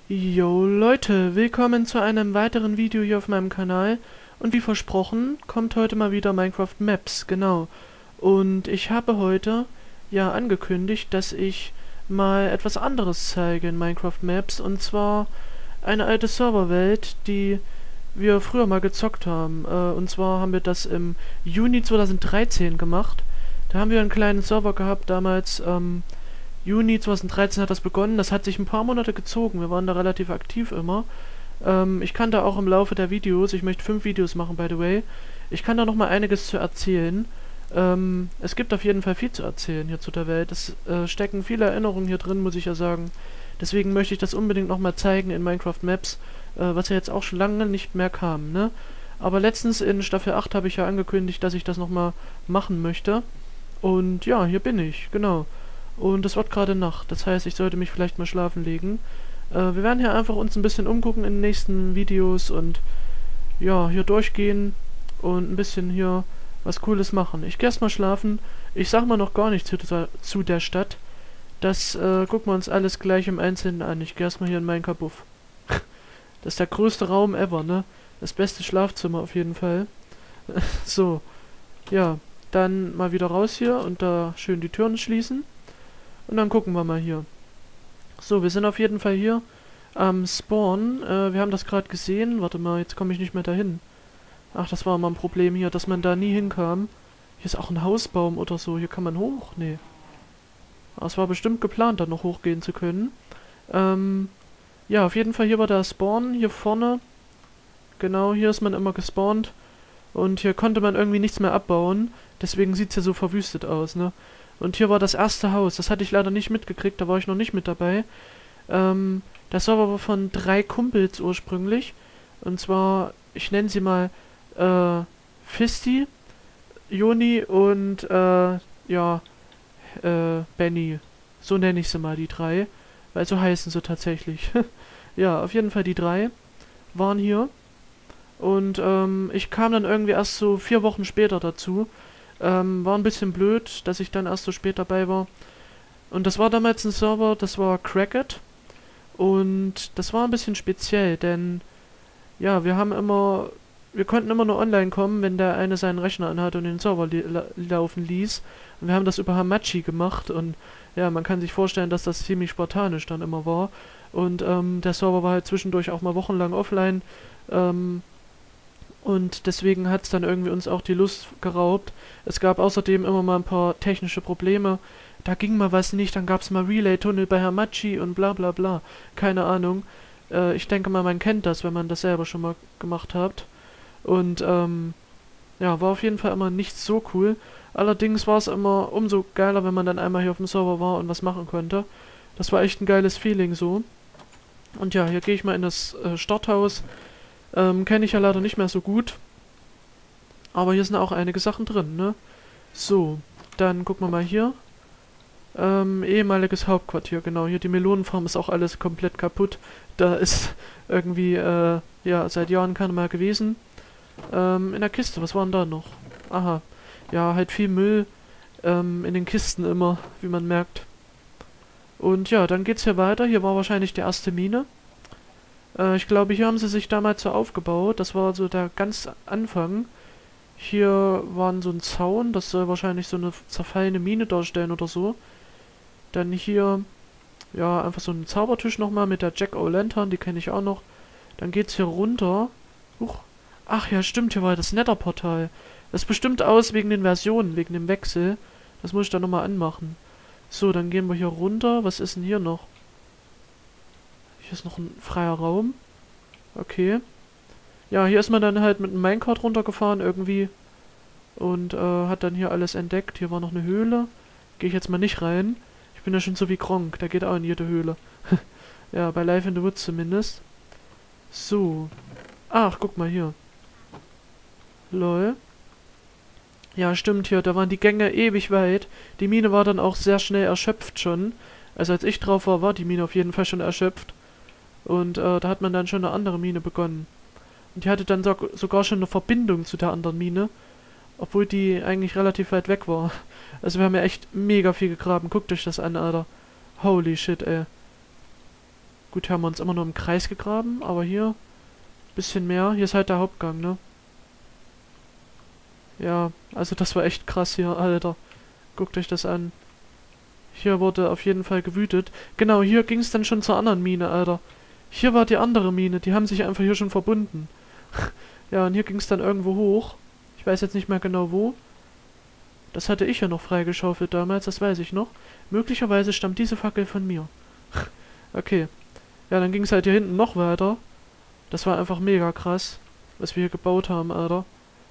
Yo Leute, willkommen zu einem weiteren Video hier auf meinem Kanal. Und wie versprochen, kommt heute mal wieder Minecraft Maps, genau. Und ich habe heute ja angekündigt, dass ich mal etwas anderes zeige in Minecraft Maps. Und zwar eine alte Serverwelt, die wir früher mal gezockt haben. Und zwar haben wir das im Juni 2013 gemacht. Da haben wir einen kleinen Server gehabt, damals, Juni 2013 hat das begonnen. Das hat sich ein paar Monate gezogen. Wir waren da relativ aktiv immer. Ich kann da auch im Laufe der Videos, ich möchte 5 Videos machen, by the way, ich kann da noch mal einiges zu erzählen. Es gibt auf jeden Fall viel zu erzählen hier zu der Welt. Es stecken viele Erinnerungen hier drin, muss ich ja sagen. Deswegen möchte ich das unbedingt noch mal zeigen in Minecraft Maps, was ja jetzt auch schon lange nicht mehr kam, ne? Aber letztens in Staffel 8 habe ich ja angekündigt, dass ich das noch mal machen möchte. Und ja, hier bin ich, genau. Und es wird gerade Nacht, das heißt, ich sollte mich vielleicht mal schlafen legen. Wir werden hier einfach uns ein bisschen umgucken in den nächsten Videos und ja, hier durchgehen und ein bisschen hier was Cooles machen. Ich gehe erstmal schlafen. Ich sag mal noch gar nichts zu der Stadt. Das gucken wir uns alles gleich im Einzelnen an. Ich gehe erstmal hier in meinen Kabuff. Das ist der größte Raum ever, ne? Das beste Schlafzimmer auf jeden Fall. So, ja, dann mal wieder raus hier und da schön die Türen schließen. Und dann gucken wir mal hier. So, wir sind auf jeden Fall hier am Spawn. Wir haben das gerade gesehen. Warte mal, jetzt komme ich nicht mehr dahin. Ach, das war mal ein Problem hier, dass man da nie hinkam. Hier ist auch ein Hausbaum oder so. Hier kann man hoch? Nee. Aber es war bestimmt geplant, da noch hochgehen zu können. Ja, auf jeden Fall hier war der Spawn. Hier vorne. Genau, hier ist man immer gespawnt. Und hier konnte man irgendwie nichts mehr abbauen. Deswegen sieht es ja so verwüstet aus, ne? Und hier war das erste Haus. Das hatte ich leider nicht mitgekriegt, da war ich noch nicht mit dabei. Der Server war von 3 Kumpels ursprünglich. Und zwar, ich nenne sie mal, Fisti, Joni und, ja, Benny. So nenne ich sie mal, die 3. Weil so heißen sie tatsächlich. Ja, auf jeden Fall die 3 waren hier. Und, ich kam dann irgendwie erst so 4 Wochen später dazu. War ein bisschen blöd, dass ich dann erst so spät dabei war. Und das war damals ein Server, das war Cracked. Und das war ein bisschen speziell, denn ja, wir konnten immer nur online kommen, wenn der eine seinen Rechner anhat und den Server laufen ließ. Und wir haben das über Hamachi gemacht und ja, man kann sich vorstellen, dass das ziemlich spartanisch dann immer war. Und der Server war halt zwischendurch auch mal wochenlang offline. Und deswegen hat es dann irgendwie uns auch die Lust geraubt. Es gab außerdem immer mal ein paar technische Probleme. Da ging mal was nicht, dann gab es mal Relay-Tunnel bei Hamachi und bla bla bla. Keine Ahnung. Ich denke mal, man kennt das, wenn man das selber schon mal gemacht hat. Und ja, war auf jeden Fall immer nicht so cool. Allerdings war es immer umso geiler, wenn man dann einmal hier auf dem Server war und was machen konnte. Das war echt ein geiles Feeling so. Und ja, hier gehe ich mal in das Starthaus. Kenne ich ja leider nicht mehr so gut. Aber hier sind auch einige Sachen drin, ne? So, dann gucken wir mal hier. Ehemaliges Hauptquartier, genau. Hier die Melonenfarm ist auch alles komplett kaputt. Da ist irgendwie, ja, seit Jahren keiner mehr gewesen. In der Kiste, was war denn da noch? Aha. Ja, halt viel Müll in den Kisten immer, wie man merkt. Und ja, dann geht's hier weiter. Hier war wahrscheinlich die erste Mine. Ich glaube, hier haben sie sich damals so aufgebaut. Das war so der ganz Anfang. Hier war so ein Zaun. Das soll wahrscheinlich so eine zerfallene Mine darstellen oder so. Dann hier, ja, einfach so ein Zaubertisch nochmal mit der Jack-O'-Lantern. Die kenne ich auch noch. Dann geht's hier runter. Huch. Ach ja, stimmt, hier war das Nether-Portal. Das ist bestimmt aus wegen den Versionen, wegen dem Wechsel. Das muss ich dann nochmal anmachen. So, dann gehen wir hier runter. Was ist denn hier noch? Hier ist noch ein freier Raum. Okay. Ja, hier ist man dann halt mit einem Minecart runtergefahren irgendwie. Und hat dann hier alles entdeckt. Hier war noch eine Höhle. Gehe ich jetzt mal nicht rein. Ich bin ja schon so wie Gronkh. Der geht auch in jede Höhle. Ja, bei Life in the Woods zumindest. So. Ach, guck mal hier. Lol. Ja, stimmt hier. Da waren die Gänge ewig weit. Die Mine war dann auch sehr schnell erschöpft schon. Also als ich drauf war, war die Mine auf jeden Fall schon erschöpft. Und da hat man dann schon eine andere Mine begonnen. Und die hatte dann sogar schon eine Verbindung zu der anderen Mine. Obwohl die eigentlich relativ weit weg war. Also wir haben ja echt mega viel gegraben. Guckt euch das an, Alter. Holy shit, ey. Gut, hier haben wir uns immer nur im Kreis gegraben, aber hier bisschen mehr. Hier ist halt der Hauptgang, ne? Ja, also das war echt krass hier, Alter. Guckt euch das an. Hier wurde auf jeden Fall gewütet. Genau, hier ging es dann schon zur anderen Mine, Alter. Hier war die andere Mine, die haben sich einfach hier schon verbunden. Ja, und hier ging es dann irgendwo hoch. Ich weiß jetzt nicht mehr genau wo. Das hatte ich ja noch freigeschaufelt damals, das weiß ich noch. Möglicherweise stammt diese Fackel von mir. Okay. Ja, dann ging es halt hier hinten noch weiter. Das war einfach mega krass, was wir hier gebaut haben, Alter.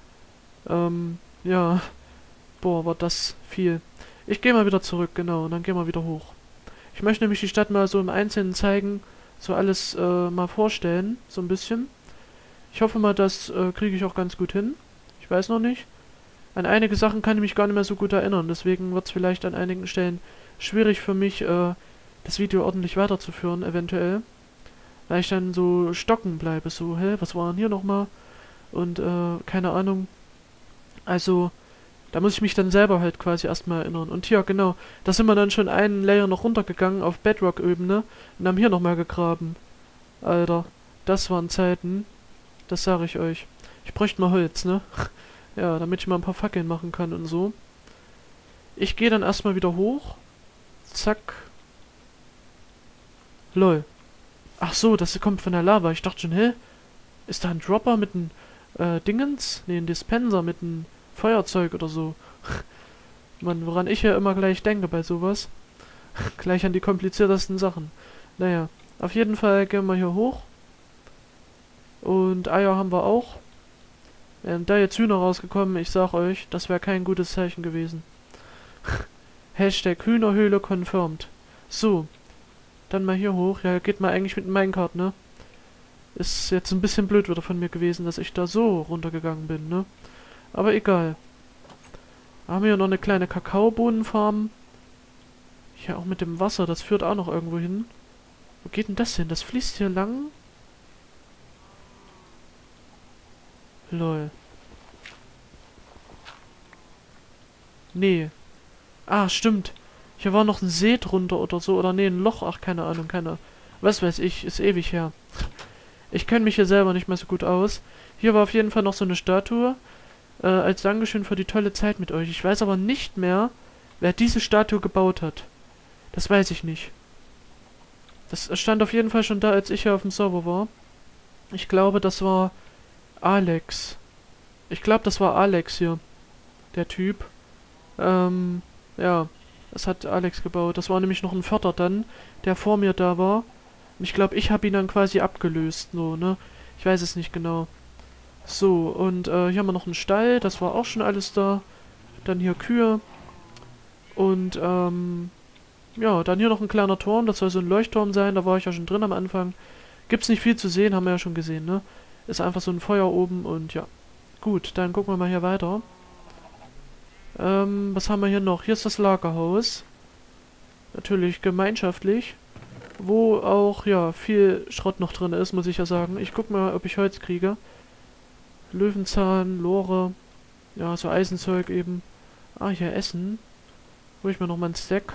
Ja. Boah, war das viel. Ich gehe mal wieder zurück, genau, und dann gehen wir wieder hoch. Ich möchte nämlich die Stadt mal so im Einzelnen zeigen, so alles mal vorstellen, so ein bisschen. Ich hoffe mal, das kriege ich auch ganz gut hin. Ich weiß noch nicht. An einige Sachen kann ich mich gar nicht mehr so gut erinnern, deswegen wird es vielleicht an einigen Stellen schwierig für mich, das Video ordentlich weiterzuführen, eventuell. Weil ich dann so stocken bleibe, so, hä, was war denn hier nochmal? Und, keine Ahnung. Also, da muss ich mich dann selber halt quasi erstmal erinnern. Und hier, genau, da sind wir dann schon einen Layer noch runtergegangen auf Bedrock-Ebene und haben hier nochmal gegraben. Alter, das waren Zeiten. Das sage ich euch. Ich bräuchte mal Holz, ne? Ja, damit ich mal ein paar Fackeln machen kann und so. Ich gehe dann erstmal wieder hoch. Zack. Lol. Ach so, das kommt von der Lava. Ich dachte schon, hä? Ist da ein Dropper mit einem Dingens? Ne, ein Dispenser mit einem Feuerzeug oder so. Mann, woran ich ja immer gleich denke bei sowas. Gleich an die kompliziertesten Sachen. Naja, auf jeden Fall gehen wir hier hoch. Und Eier haben wir auch. Wären da jetzt Hühner rausgekommen, ich sag euch, das wäre kein gutes Zeichen gewesen. Hashtag Hühnerhöhle confirmed. So. Dann mal hier hoch. Ja, geht mal eigentlich mit dem Minecart, ne? Ist jetzt ein bisschen blöd wieder von mir gewesen, dass ich da so runtergegangen bin, ne? Aber egal. Haben wir hier noch eine kleine Kakaobohnenfarm. Hier auch mit dem Wasser, das führt auch noch irgendwo hin. Wo geht denn das hin? Das fließt hier lang? Lol. Nee. Ah, stimmt. Hier war noch ein See drunter oder so. Oder nee, ein Loch. Ach, keine Ahnung, keine. Was weiß ich. Ist ewig her. Ich kenne mich hier selber nicht mehr so gut aus. Hier war auf jeden Fall noch so eine Statue. Als Dankeschön für die tolle Zeit mit euch. Ich weiß aber nicht mehr, wer diese Statue gebaut hat. Das weiß ich nicht. Das stand auf jeden Fall schon da, als ich hier auf dem Server war. Ich glaube, das war Alex. Ich glaube, das war Alex hier. Der Typ. Ja. Das hat Alex gebaut. Das war nämlich noch ein Vierter dann, der vor mir da war. Und ich glaube, ich habe ihn dann quasi abgelöst, so, ne? Ich weiß es nicht genau. So, und hier haben wir noch einen Stall. Das war auch schon alles da. Dann hier Kühe. Und, ja, dann hier noch ein kleiner Turm. Das soll so ein Leuchtturm sein. Da war ich ja schon drin am Anfang. Gibt's nicht viel zu sehen, haben wir ja schon gesehen, ne? Ist einfach so ein Feuer oben und ja. Gut, dann gucken wir mal hier weiter. Was haben wir hier noch? Hier ist das Lagerhaus. Natürlich gemeinschaftlich. Wo auch, ja, viel Schrott noch drin ist, muss ich ja sagen. Ich guck mal, ob ich Holz kriege. Löwenzahn, Lore. Ja, so Eisenzeug eben. Ah, hier Essen. Hol ich mir noch mal ein Stack.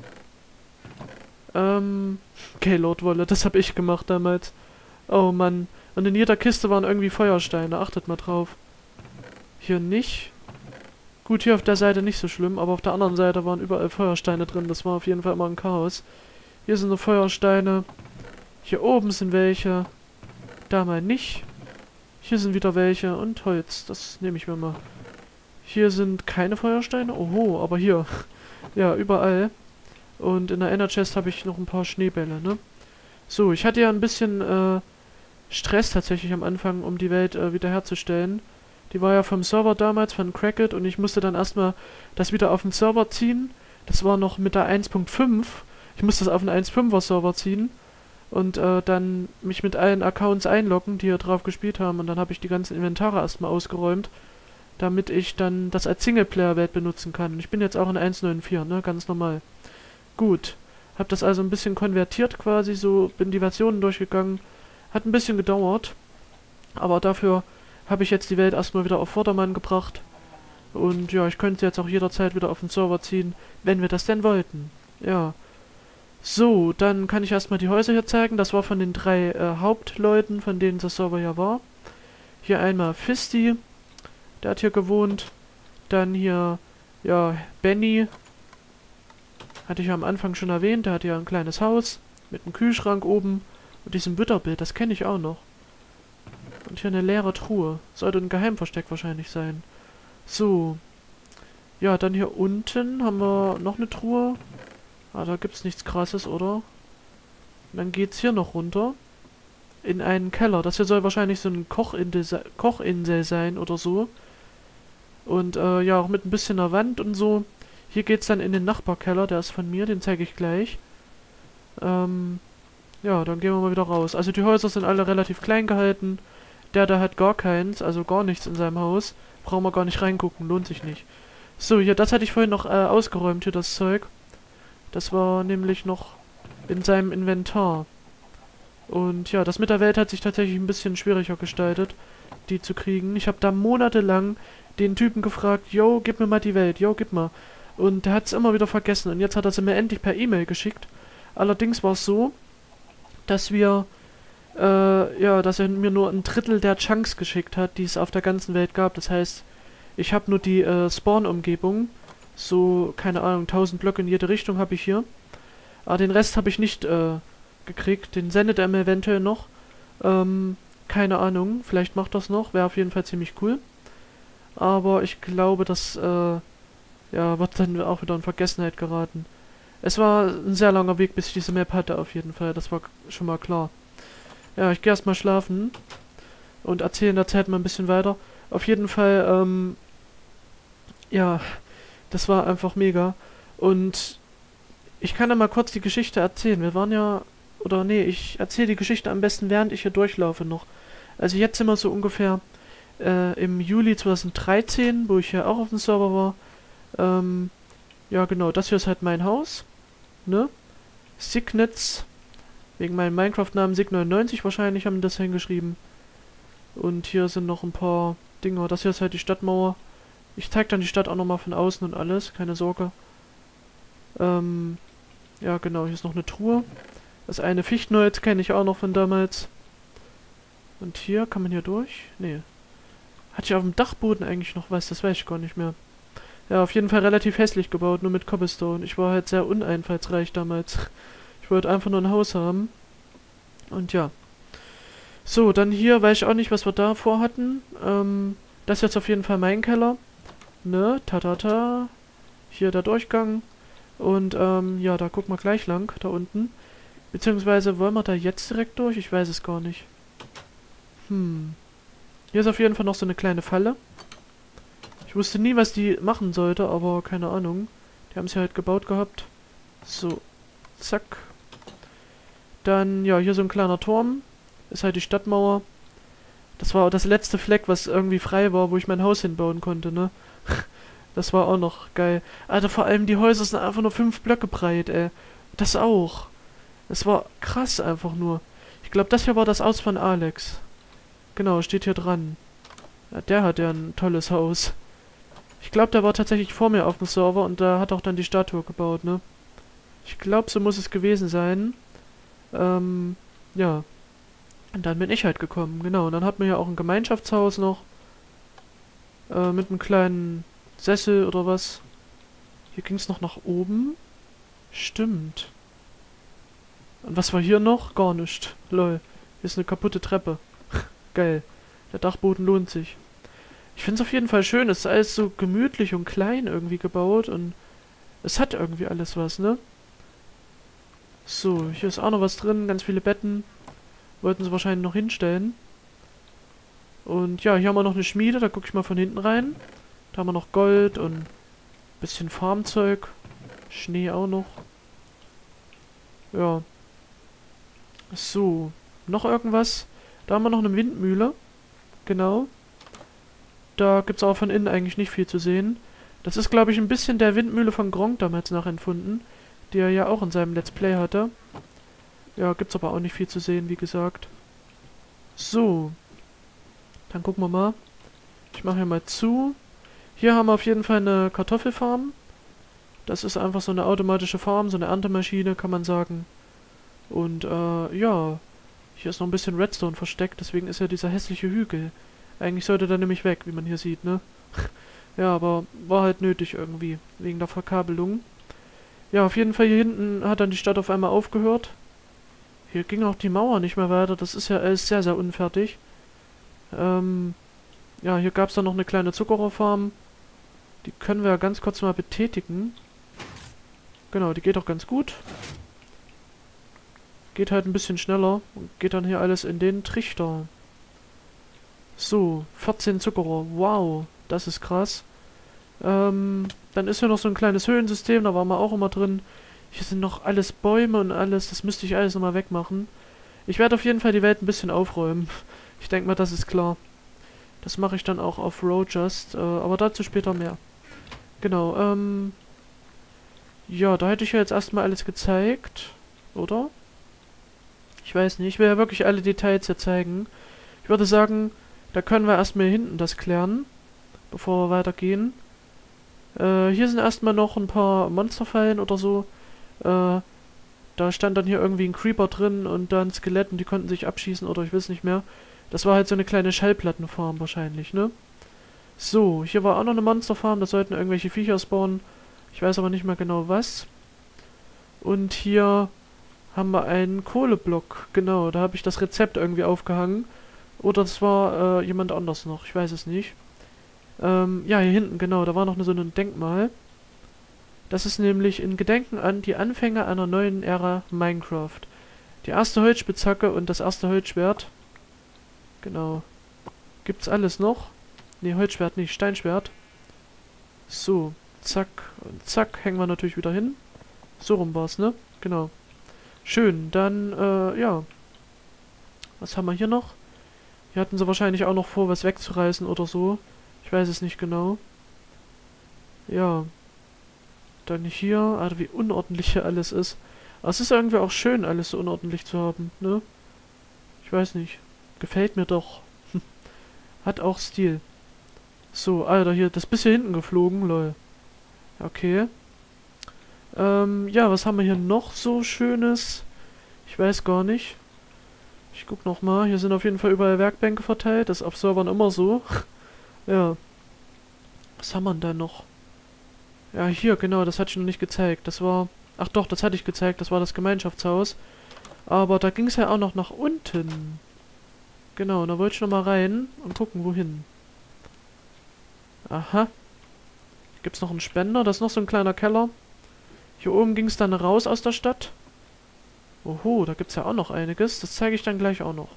Gaylord-Wolle, das habe ich gemacht damals. Oh Mann. Und in jeder Kiste waren irgendwie Feuersteine. Achtet mal drauf. Hier nicht. Gut, hier auf der Seite nicht so schlimm, aber auf der anderen Seite waren überall Feuersteine drin. Das war auf jeden Fall immer ein Chaos. Hier sind noch Feuersteine. Hier oben sind welche. Da mal nicht. Hier sind wieder welche. Und Holz. Das nehme ich mir mal. Hier sind keine Feuersteine. Oho, aber hier. Ja, überall. Und in der Ender Chest habe ich noch ein paar Schneebälle, ne? So, ich hatte ja ein bisschen Stress tatsächlich am Anfang, um die Welt wiederherzustellen. Die war ja vom Server damals, von Crackit, und ich musste dann erstmal das wieder auf den Server ziehen. Das war noch mit der 1.5. Ich musste das auf den 1.5er Server ziehen und dann mich mit allen Accounts einloggen, die hier drauf gespielt haben. Und dann habe ich die ganzen Inventare erstmal ausgeräumt, damit ich dann das als Singleplayer-Welt benutzen kann. Und ich bin jetzt auch in 1.9.4, ne, ganz normal. Gut, habe das also ein bisschen konvertiert quasi, so bin die Versionen durchgegangen. Hat ein bisschen gedauert, aber dafür habe ich jetzt die Welt erstmal wieder auf Vordermann gebracht. Und ja, ich könnte jetzt auch jederzeit wieder auf den Server ziehen, wenn wir das denn wollten. Ja. So, dann kann ich erstmal die Häuser hier zeigen. Das war von den 3 Hauptleuten, von denen der Server ja war. Hier einmal Fisti, der hat hier gewohnt. Dann hier, ja, Benny. Hatte ich ja am Anfang schon erwähnt, der hat ja ein kleines Haus mit einem Kühlschrank oben und diesem Bütterbild, das kenne ich auch noch. Und hier eine leere Truhe. Sollte ein Geheimversteck wahrscheinlich sein. So. Ja, dann hier unten haben wir noch eine Truhe. Ah, da gibt's nichts Krasses, oder? Und dann geht's hier noch runter. In einen Keller. Das hier soll wahrscheinlich so ein Kochinsel sein oder so. Und ja, auch mit ein bisschen einer Wand und so. Hier geht's dann in den Nachbarkeller, der ist von mir, den zeige ich gleich. Ja, dann gehen wir mal wieder raus. Also die Häuser sind alle relativ klein gehalten. Der da hat gar keins, also gar nichts in seinem Haus. Brauchen wir gar nicht reingucken, lohnt sich nicht. So, hier, das hatte ich vorhin noch ausgeräumt, hier das Zeug. Das war nämlich noch in seinem Inventar. Und ja, das mit der Welt hat sich tatsächlich ein bisschen schwieriger gestaltet, die zu kriegen. Ich habe da monatelang den Typen gefragt, yo, gib mir mal die Welt, yo, gib mal. Und der hat es immer wieder vergessen. Und jetzt hat er sie mir endlich per E-Mail geschickt. Allerdings war es so, dass wir, ja, dass er mir nur ein Drittel der Chunks geschickt hat, die es auf der ganzen Welt gab. Das heißt, ich habe nur die Spawn-Umgebung. So, keine Ahnung, 1000 Blöcke in jede Richtung habe ich hier. Aber den Rest habe ich nicht gekriegt. Den sendet er mir eventuell noch. Keine Ahnung, vielleicht macht das noch. Wäre auf jeden Fall ziemlich cool. Aber ich glaube, das ja, wird dann auch wieder in Vergessenheit geraten. Es war ein sehr langer Weg, bis ich diese Map hatte, auf jeden Fall. Das war schon mal klar. Ja, ich gehe erstmal schlafen. Und erzähle in der Zeit mal ein bisschen weiter. Auf jeden Fall, ja, das war einfach mega. Und ich kann da mal kurz die Geschichte erzählen. Wir waren ja, oder nee, ich erzähle die Geschichte am besten, während ich hier durchlaufe noch. Also jetzt sind wir so ungefähr im Juli 2013, wo ich ja auch auf dem Server war. Ja genau, das hier ist halt mein Haus, ne? Signets, wegen meinem Minecraft-Namen Sig99 wahrscheinlich haben die das hingeschrieben. Und hier sind noch ein paar Dinger. Das hier ist halt die Stadtmauer. Ich zeig dann die Stadt auch nochmal von außen und alles, keine Sorge. Ja genau, hier ist noch eine Truhe. Das eine Fichtenholz kenne ich auch noch von damals. Und hier, kann man hier durch? Nee. Hatte ich auf dem Dachboden eigentlich noch was? Das weiß ich gar nicht mehr. Ja, auf jeden Fall relativ hässlich gebaut, nur mit Cobblestone. Ich war halt sehr uneinfallsreich damals. Ich wollte einfach nur ein Haus haben. Und ja. So, dann hier weiß ich auch nicht, was wir da vorhatten. Das ist jetzt auf jeden Fall mein Keller. Ne, ta. Hier der Durchgang. Und ja, da gucken wir gleich lang, da unten. Beziehungsweise wollen wir da jetzt direkt durch? Ich weiß es gar nicht. Hier ist auf jeden Fall noch so eine kleine Falle. Ich wusste nie, was die machen sollte, aber keine Ahnung. Die haben sie halt gebaut gehabt. So, zack. Dann, ja, hier so ein kleiner Turm. Ist halt die Stadtmauer. Das war das letzte Fleck, was irgendwie frei war, wo ich mein Haus hinbauen konnte, ne? Das war auch noch geil. Alter, vor allem die Häuser sind einfach nur 5 Blöcke breit, ey. Das auch. Das war krass einfach nur. Ich glaube, das hier war das Haus von Alex. Genau, steht hier dran. Ja, der hat ja ein tolles Haus. Ich glaube, der war tatsächlich vor mir auf dem Server und da hat auch dann die Statue gebaut, ne? Ich glaube, so muss es gewesen sein. Ja. Und dann bin ich halt gekommen, genau. Und dann hat man ja auch ein Gemeinschaftshaus noch. Mit einem kleinen Sessel oder was. Hier ging es noch nach oben. Stimmt. Und was war hier noch? Gar nicht. Lol. Hier ist eine kaputte Treppe. Geil. Der Dachboden lohnt sich. Ich finde es auf jeden Fall schön. Es ist alles so gemütlich und klein irgendwie gebaut. Und es hat irgendwie alles was, ne? So, hier ist auch noch was drin. Ganz viele Betten. Wollten sie wahrscheinlich noch hinstellen. Und ja, hier haben wir noch eine Schmiede. Da gucke ich mal von hinten rein. Da haben wir noch Gold und ein bisschen Farmzeug. Schnee auch noch. Ja. So. Noch irgendwas? Da haben wir noch eine Windmühle. Genau. Da gibt es auch von innen eigentlich nicht viel zu sehen. Das ist, glaube ich, ein bisschen der Windmühle von Gronkh damals nachempfunden. Die er ja auch in seinem Let's Play hatte. Ja, gibt's aber auch nicht viel zu sehen, wie gesagt. So. Dann gucken wir mal. Ich mache hier mal zu. Hier haben wir auf jeden Fall eine Kartoffelfarm. Das ist einfach so eine automatische Farm, so eine Erntemaschine, kann man sagen. Und, ja, hier ist noch ein bisschen Redstone versteckt, deswegen ist ja dieser hässliche Hügel. Eigentlich sollte der nämlich weg, wie man hier sieht, ne? Ja, aber war halt nötig irgendwie, wegen der Verkabelung. Ja, auf jeden Fall hier hinten hat dann die Stadt auf einmal aufgehört. Hier ging auch die Mauer nicht mehr weiter, das ist ja alles sehr, sehr unfertig. Ja, hier gab es dann noch eine kleine Zuckerrohrfarm. Die können wir ja ganz kurz mal betätigen. Genau, die geht auch ganz gut. Geht halt ein bisschen schneller und geht dann hier alles in den Trichter. So, 14 Zuckerrohr. Wow, das ist krass. Dann ist hier noch so ein kleines Höhlensystem, da waren wir auch immer drin. Hier sind noch alles Bäume und alles, das müsste ich alles nochmal wegmachen. Ich werde auf jeden Fall die Welt ein bisschen aufräumen. Ich denke mal, das ist klar. Das mache ich dann auch auf Rojust, aber dazu später mehr. Genau, ja, da hätte ich ja jetzt erstmal alles gezeigt, oder? Ich weiß nicht, ich will ja wirklich alle Details hier zeigen. Ich würde sagen, da können wir erstmal hinten das klären, bevor wir weitergehen. Hier sind erstmal noch ein paar Monsterfallen oder so. Da stand dann hier irgendwie ein Creeper drin und da ein Skelett und die konnten sich abschießen oder ich weiß nicht mehr. Das war halt so eine kleine Schallplattenfarm wahrscheinlich, ne? So, hier war auch noch eine Monsterfarm, da sollten irgendwelche Viecher spawnen. Ich weiß aber nicht mehr genau was. Und hier haben wir einen Kohleblock. Genau, da habe ich das Rezept irgendwie aufgehangen. Oder das war jemand anders noch, ich weiß es nicht. Ja, hier hinten, genau, da war noch so ein Denkmal. Das ist nämlich in Gedenken an die Anfänge einer neuen Ära Minecraft. Die erste Holzspitzhacke und das erste Holzschwert. Genau. Gibt's alles noch? Ne, Holzschwert nicht, Steinschwert. So, zack und zack, hängen wir natürlich wieder hin. So rum war's, ne? Genau. Schön, dann, ja. Was haben wir hier noch? Hier hatten sie wahrscheinlich auch noch vor, was wegzureißen oder so. Ich weiß es nicht genau. Ja. Dann hier, Alter, wie unordentlich hier alles ist. Aber es ist irgendwie auch schön, alles so unordentlich zu haben, ne? Ich weiß nicht. Gefällt mir doch. Hat auch Stil. So, Alter, hier, das bist hier hinten geflogen, lol. Okay. Ja, was haben wir hier noch so Schönes? Ich weiß gar nicht. Ich guck noch mal. Hier sind auf jeden Fall überall Werkbänke verteilt. Das ist auf Servern immer so. Ja. Was haben wir denn da noch? Ja, hier, genau, das hatte ich noch nicht gezeigt. Das war... Ach doch, das hatte ich gezeigt. Das war das Gemeinschaftshaus. Aber da ging es ja auch noch nach unten. Genau, da wollte ich noch mal rein und gucken, wohin. Aha. Gibt's noch einen Spender? Das ist noch so ein kleiner Keller. Hier oben ging es dann raus aus der Stadt. Oho, da gibt's ja auch noch einiges. Das zeige ich dann gleich auch noch.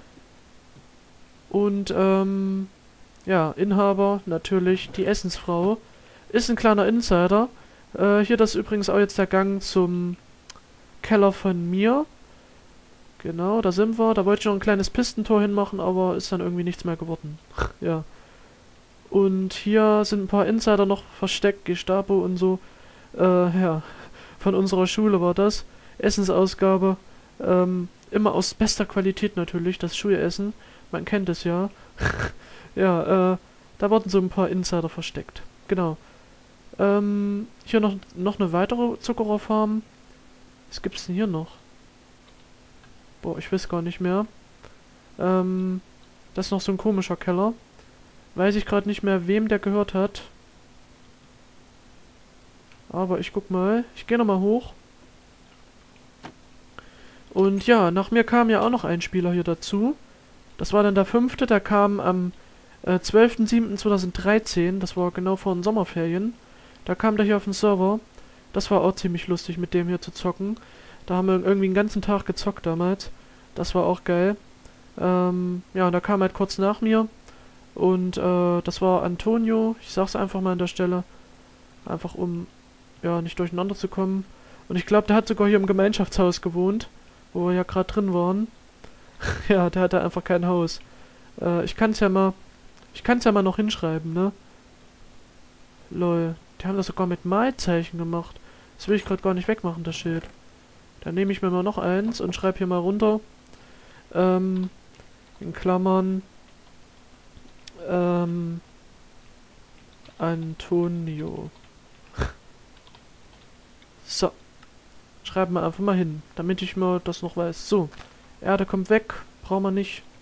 Und, ja, Inhaber, natürlich, die Essensfrau. Ist ein kleiner Insider. Hier, das ist übrigens auch jetzt der Gang zum Keller von mir. Genau, da sind wir. Da wollte ich noch ein kleines Pistentor hinmachen, aber ist dann irgendwie nichts mehr geworden. Ja. Und hier sind ein paar Insider noch versteckt, Gestapo und so. Ja, von unserer Schule war das. Essensausgabe. Immer aus bester Qualität natürlich, das Schulessen. Man kennt es ja. Ja, da wurden so ein paar Insider versteckt. Genau. Hier noch eine weitere Zuckerrohrfarm. Was gibt's denn hier noch? Boah, ich weiß gar nicht mehr. Das ist noch so ein komischer Keller. Weiß ich gerade nicht mehr, wem der gehört hat. Aber ich guck mal. Ich gehe nochmal hoch. Und ja, nach mir kam ja auch noch ein Spieler hier dazu. Das war dann der 5. Der kam am 12.07.2013. Das war genau vor den Sommerferien. Da kam der hier auf den Server. Das war auch ziemlich lustig, mit dem hier zu zocken. Da haben wir irgendwie den ganzen Tag gezockt damals. Das war auch geil. Ja, und da kam halt kurz nach mir. Und das war Antonio. Ich sag's einfach mal an der Stelle. Einfach um, ja, nicht durcheinander zu kommen. Und ich glaube, der hat sogar hier im Gemeinschaftshaus gewohnt. Wo wir ja gerade drin waren. Ja, der hatte einfach kein Haus. Ich kann's ja mal noch hinschreiben, ne? Lol. Die haben das sogar mit Malzeichen gemacht. Das will ich gerade gar nicht wegmachen, das Schild. Dann nehme ich mir mal noch eins und schreibe hier mal runter. In Klammern. Antonio. So. Schreiben wir einfach mal hin, damit ich mir das noch weiß. So. Erde kommt weg. Brauchen wir nicht.